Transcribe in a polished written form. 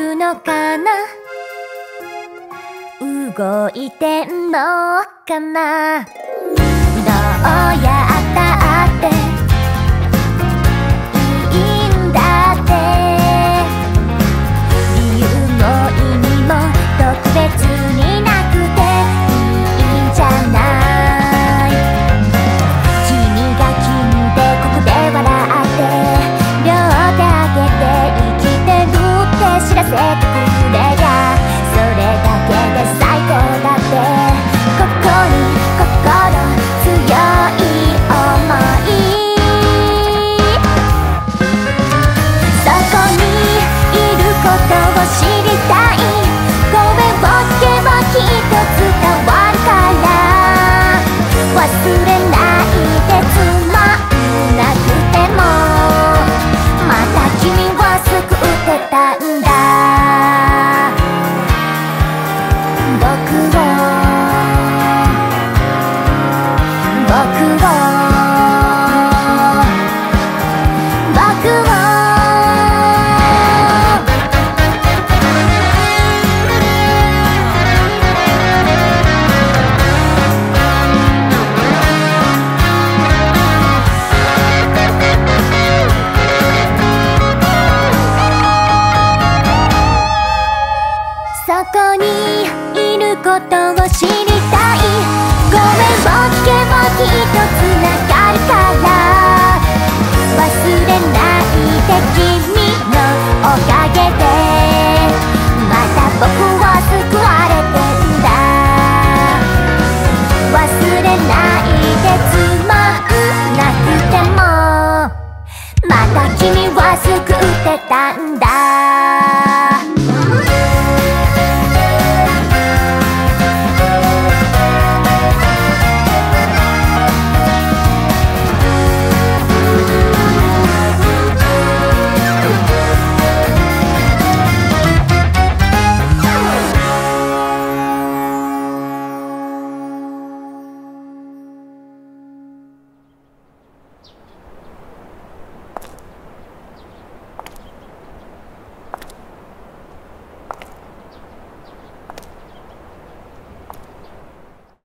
るのかな、動いてんのかな、どうやったっていいんだって、理由も意味も特別になくていいんじゃない。君が君でここで笑って両手上げて生きてるって知らせてくれりゃ、それだけで最高だって。ここに心強い想い、そこにいることを知りたい、声を聞けばきっと伝わるから、忘れないでつまんなくてもまた君を救ってたんだ。僕をそこにいることを知